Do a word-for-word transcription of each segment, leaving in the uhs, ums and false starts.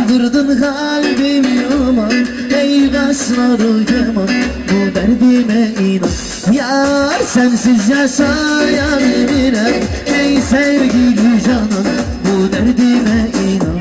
Yandırdın kalbimi aman, ey kaşları keman, bu derdime inan. Yar sensiz yaşayabilirim, ey sevgili canan, bu derdime inan.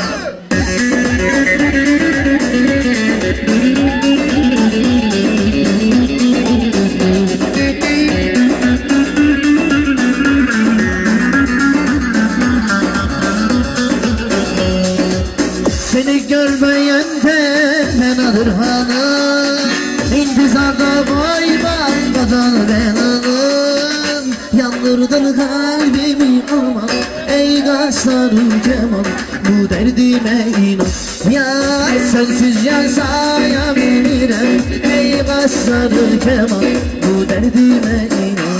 Seni görmeyen de fenadır hanım, İntizarda koymam kadar belanım. Yandırdın kalbimi aman, ey kaşları keman, bu derdime inan. Yar sensiz yaşayabilirim, ey kaşları keman, bu derdime inan.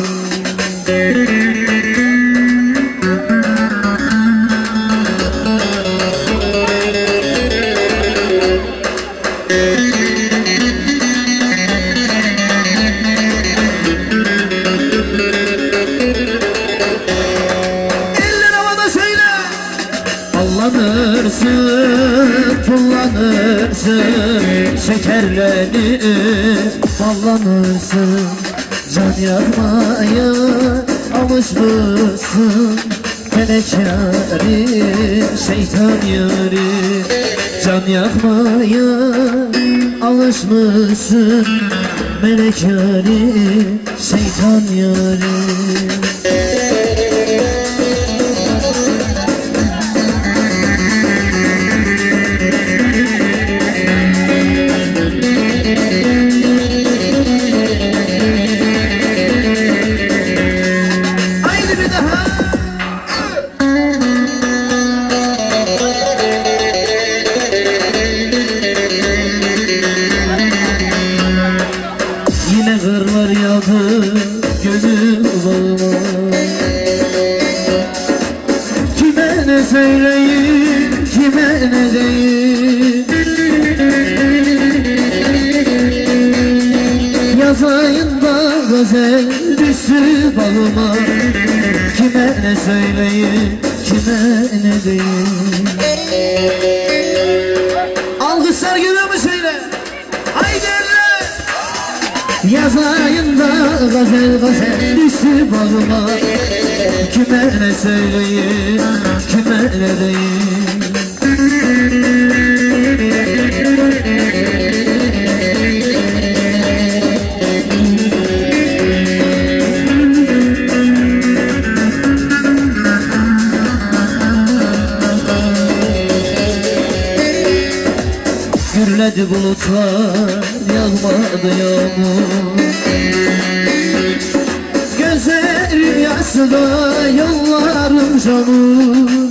Kullanırsın, kullanırsın, şekerlenip ballanırsın. Can yakmaya alışmışsın, melek yarim, şeytan yarim. Can yakmaya alışmışsın, melek yarim, şeytan yarim. Yine kırlar yağdı gönül bağıma, kime ne söyleyeyim, kime ne diyeyim. Yaz ayında gazel düştü bağıma, kime ne söyleyeyim, kime ne diyeyim. Alkışlar geliyor mu söyle? Haydi elle! Yaz ayında gazel gazel düştü bağıma, kime ne söyleyeyim, kime ne diyeyim. Gürledi bulutlar, yağmadı yağmur. Gözlerim yaşlı, yollarım canım.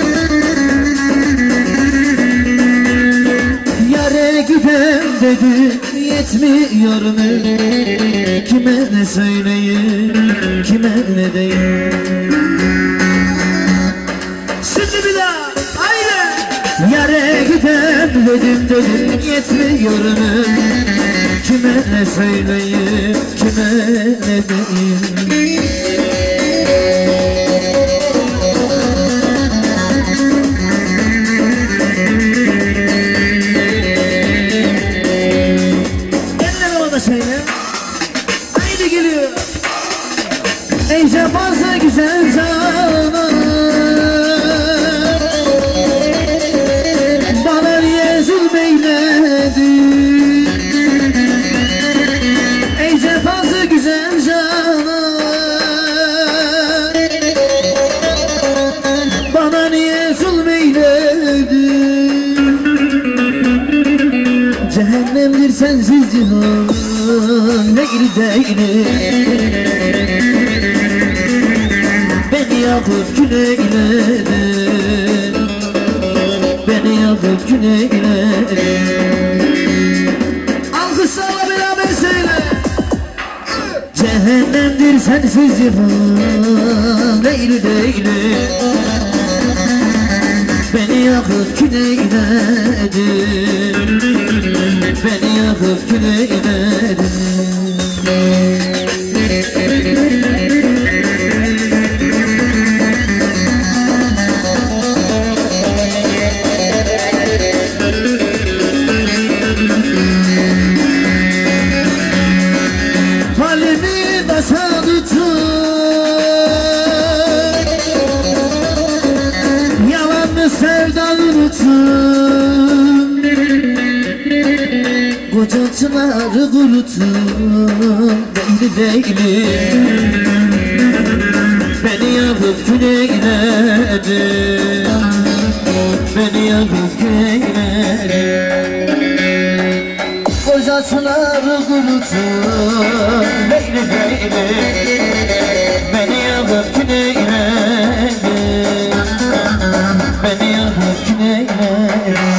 Yare gidem dedim, yetmiyor mu? Kime ne söyleyeyim, kime ne diyeyim. Şimdi bir daha, haydi! Yare gidem dedim dedim, yetmiyor mu? Kime ne söyleyeyim, kime ne diyeyim. Eller havada söyle. Haydi geliyor. Ey cefası güzel canan, bana niye zulmeyledin? Ey cefası güzel canan, bana niye zulmeyledin? Cehennemdir sensiz cihan, değil değil. Beni yakıp kül eyledin, beni yakıp kül eyledin. Alkışlarla beraber söyle. Cehennemdir sensiz cihan, değil değil. Beni yakıp kül eyledin, beni yakıp kül eyledin. Koca çınarı kurutun Değli değli Beni yakıp küleyledi Beni yakıp küleyledi Koca çınarı kurutun Değli değli Beni yakıp küleyledi Beni yakıp küleyledi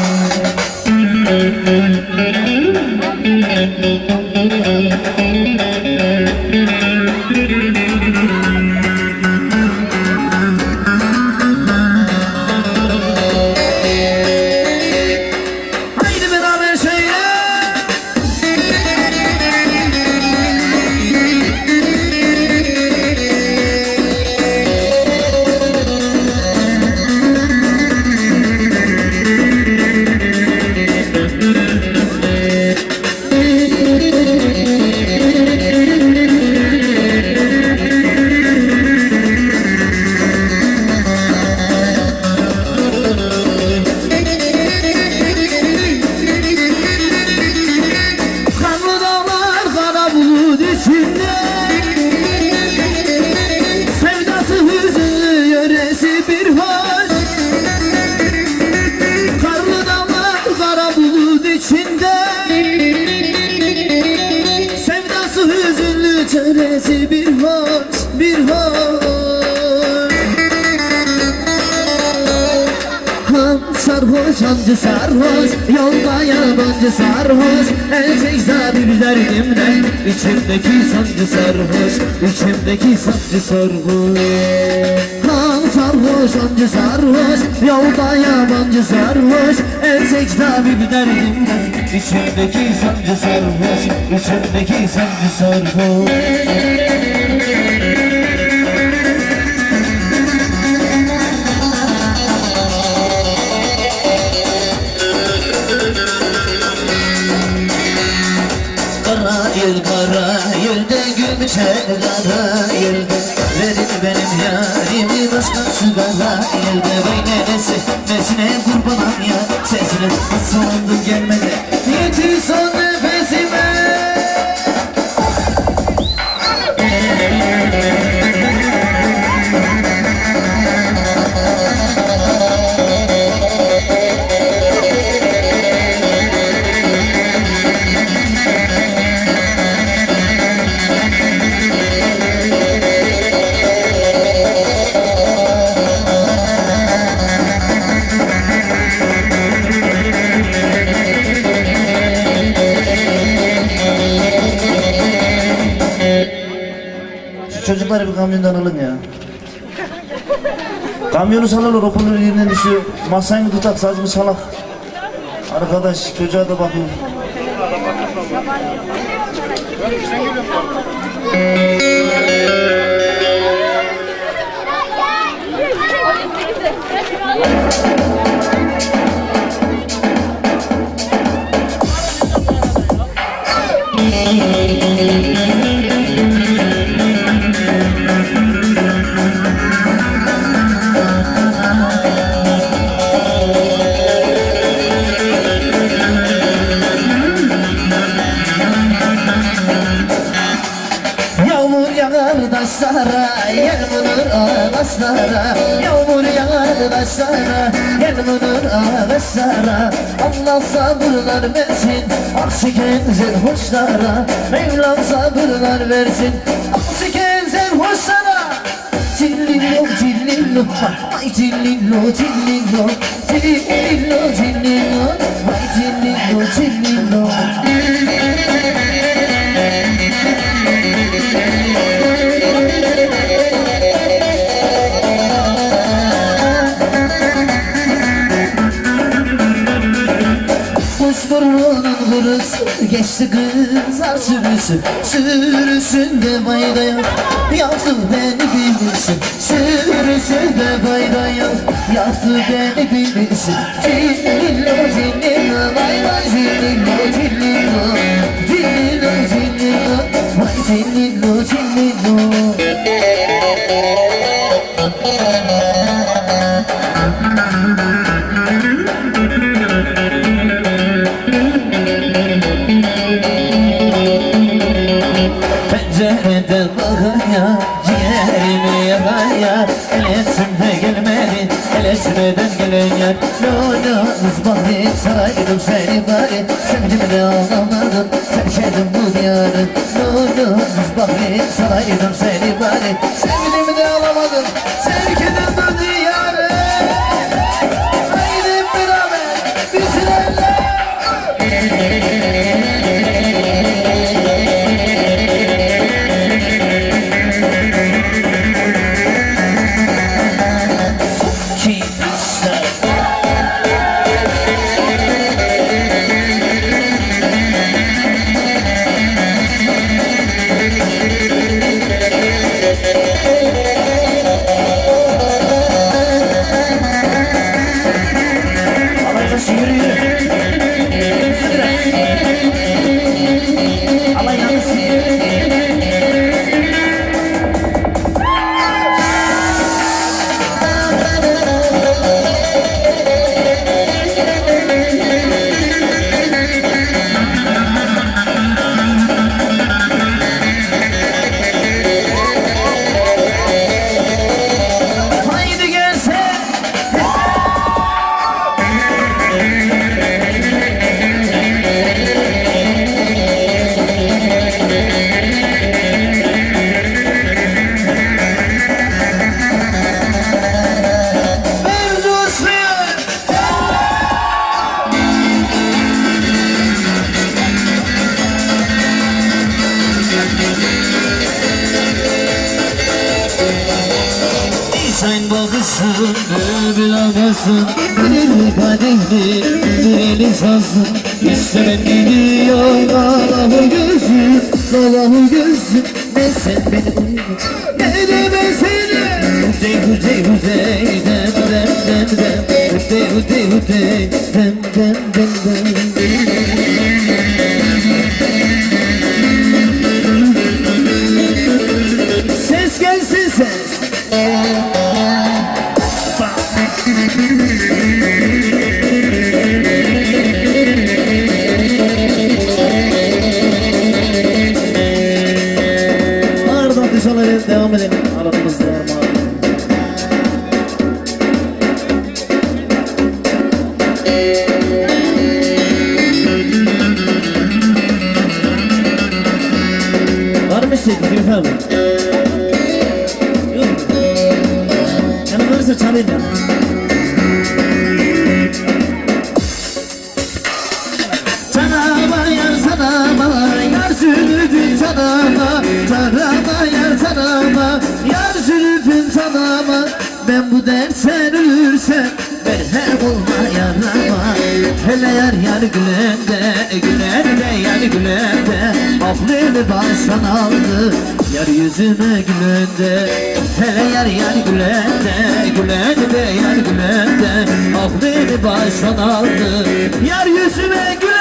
Haydi beraber söyle. Sevdası hüzünlü yöresi bir hoş Karlı dağlar kara bulut içinde Sevdası hüzünlü çöresi bir hoş bir hoş Han sarhoş hancı sarhoş Yolda yabancı sarhoş El çeksa bir derdimden İçimdeki sancı sarhoş İçimdeki sancı sarhoş Han sarhoş hancı sarhoş Yolda yabancı sarhoş El çeksa bir derdimden İçimdeki sancı sarhoş İçimdeki sancı sarhoş Kara yıl kara yılda gül biter kara yılda Verin benim yarimi başkası kara yılda Vay nesi nesine kurbanam ya sesine Sandım gelmedi yetir son nefesime Çocukları bir kamyondan alın ya. Kamyonu salarlar, okulun yerinden düşüyor. Masayı mı tutak, saz mı salak? Arkadaş, çocuğa da bakın. Taşlara, yağmur ağaçlara Yağmur yağar taşlara, yağmur ağaçlara Allah sabırlar versin, aksi kenzer hoşlara Mevlam sabırlar versin, aksi kenzer hoşlara Cillillo, cillillo, vay cillillo, cillillo Cillillo, cillillo, vay cillillo, cillillo Kuşburnunun kurusu geçti kızar sürüsü Sürüsünde baydaya yaktı beni bilirsin Sürüsünde baydaya yaktı beni bilirsin Cillillo cillillo vay vay cillillo cillillo Cillillo cillillo vay cillillo cillillo Thank you. Misbahı saraydım seni bari Sevdim de ağlamadım Terşedim bu diyarı Nurlu misbahı saraydım seni bari Sevdim de ağlamadım Sevdim bu diyarı Haydi beraber bitirelim Sen bakışsın, bir ağasın Bir kadehli, bir eli sazsın İstemem gidiyor Allah'ı gözüm, Allah'ı gözüm Ne sen beni uyumun, ne de ben seni Hüdey, hüdey, hüdey, dem, dem, dem, dem Hüdey, hüdey, hüdey, dem, dem, dem, dem Ses gelsin ses Ardından dışarıya devam edelim. Aramızda var mı? Var mı şey? Gülüyor abi. Yok mu? Yani varsa çalayım ya. Canama yar sanama Yar zülfün sanama Canama yar sanama Yar zülfün sanama Ben bu dersen ölürsem Merhem olma yarama Hele yar yar gülende Gülende yar gülende Aklını baştan aldı Yar yüzüme gülende Hele yar yar gülende Gülende yar gülende Aklını baştan aldı Yar yüzüme gülende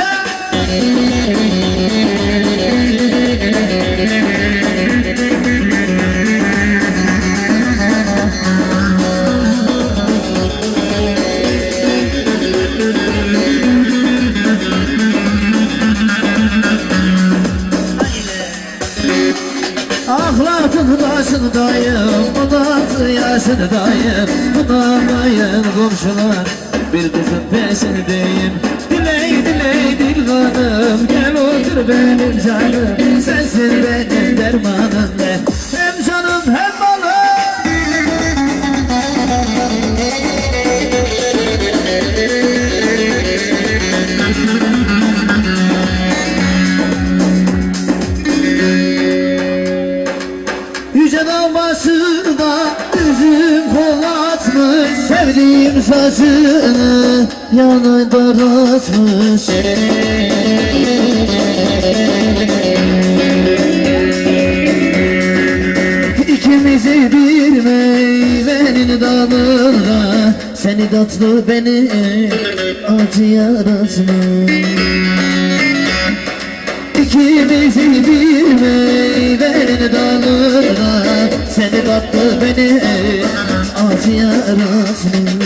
Ahlakın başındayım, bunaltı yaşındayım Bunamayın komşular, bir kızın peşindeyim Diley diley dil hanım, gel otur benim canım Sensin benim dermanım ne, hem canım hem malım Yüce dağ başında üzüm polatmış Sevdiğim saçını yana daratmış İkimizi bir meyvenin dalında Seni tatlı beni acı yaratmış İkimizi bir meyvenin dalında Seni tatlı beni acı yaratmış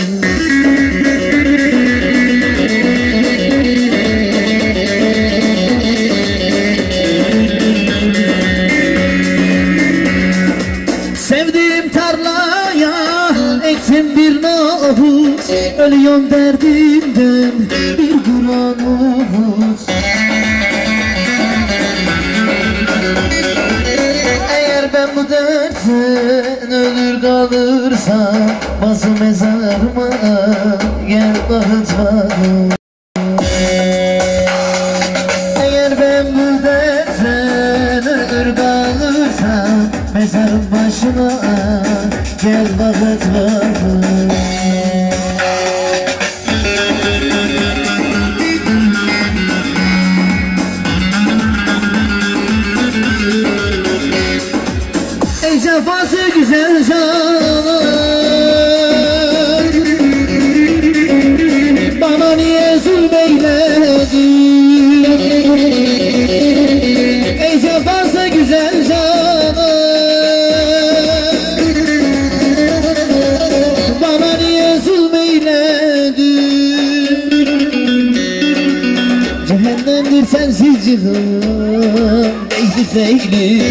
Sevdiğim tarlaya ektim bir nohut Ölüyorum derdimden olursa bazı mezarıma gel dağıtma. Eğer ben bu dertten ölür kalırsam mezarın başına gel dağıtma. Ey cefası güzel canan, bana niye zulmeyledin? Ey cefası güzel canan, bana niye zulmeyledin? Cehennemdir sensiz cihan, değdi değdi.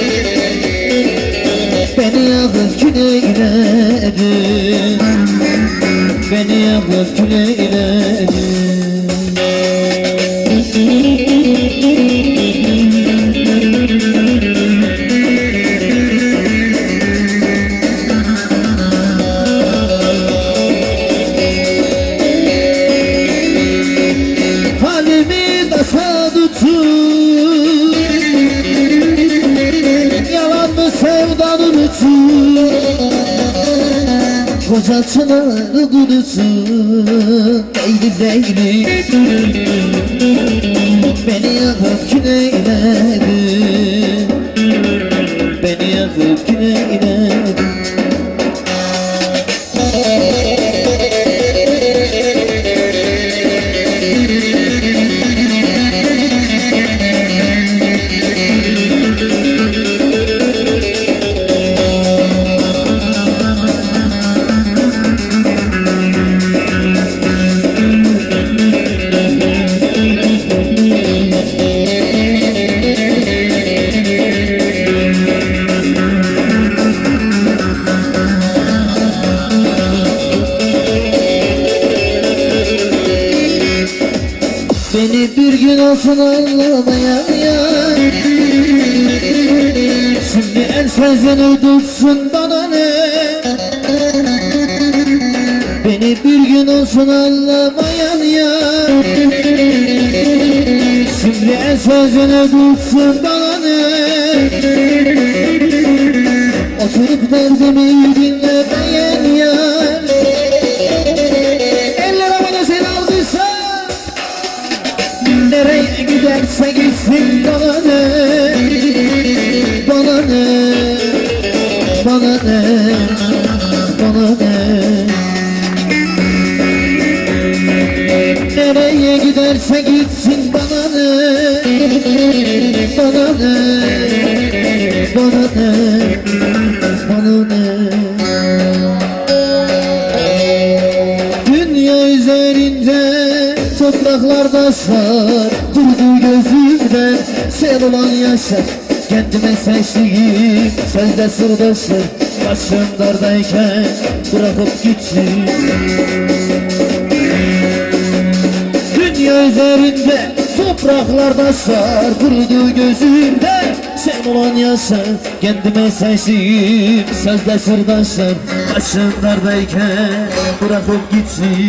Beni yakıp kül eyledin, beni yakıp kül eyledin. Halimi tasadutun, yalan mı sevdanın için? Koca çınarı kurusun, değdi değdi. Beni yakıp kül eyledin, beni yakıp kül eyledin. Beni bir gün olsun anlamayan ya, şimdi el sözünü tutsun bana ne? Beni bir gün olsun anlamayan ya, şimdi el sözünü tutsun bana ne? Oturup derdimi dinlemeyen ya, nereye giderse gitsin bana ne, bana ne, bana ne, bana ne. Nereye giderse gitsin bana ne, bana ne, bana ne, bana ne. Dünya üzerinde topraklarda sar, durdu gözümden sen olan yaşar. Kendime seçtiğim sözde sırdaşır, başım dardayken bırakıp gitsin. Dünya üzerinde topraklarda sar, durdu gözümden sen olan yaşar. Kendime seçtiğim sözde sırdaşır, başım dardayken bırakıp gitsin.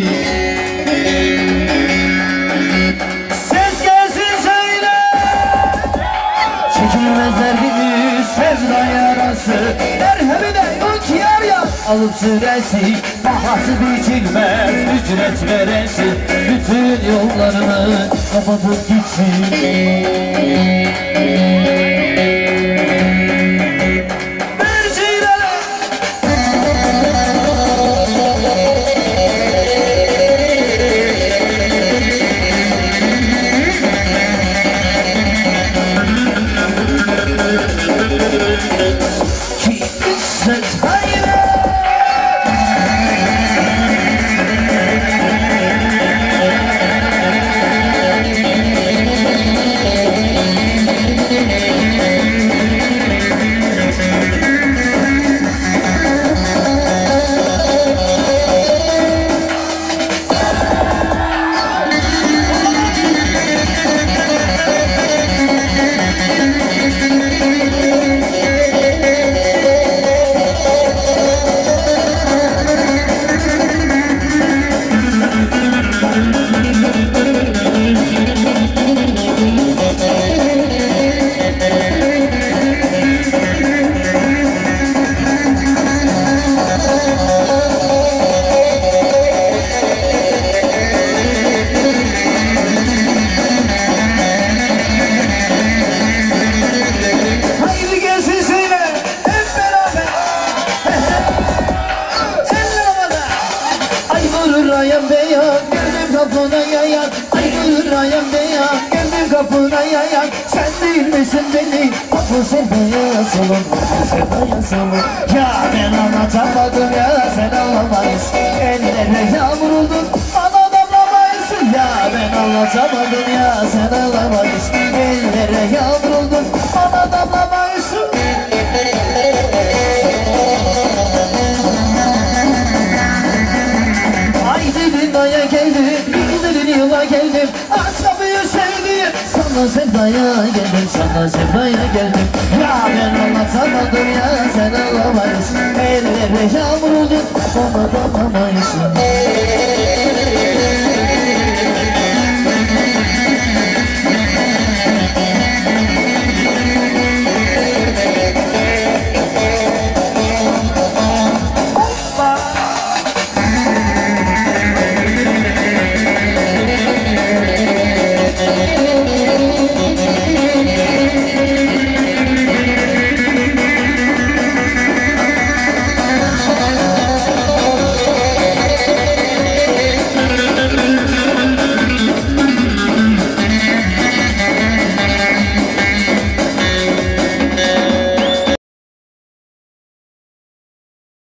Çekilmezler gibi sevda yarası, merhemine yok yar yar. Alıp süresi, bahası biçilmez, ücret veresi, bütün yollarını kapatıp gitsin. ayan beyan geldim kapına yayan. Sen değil misin beni bu sevdaya salın, bu sevdaya salın. Ya ben anlatamadım ya sen anlamayız. Ellere yağmur oldun bana damlamayız. Ya ben anlatamadım ya sen anlamayız. Ellere yağmur oldun bana damlamayız. Haydi dünyaya geldim, güzelin yıla geldim. Aç kapıyı sevdiğim, sana sevdaya geldim, sana sevdaya geldim. Ya ben anlatamadım ya sen anlamayız. Ellere yağmur oldun, bana damlamayız.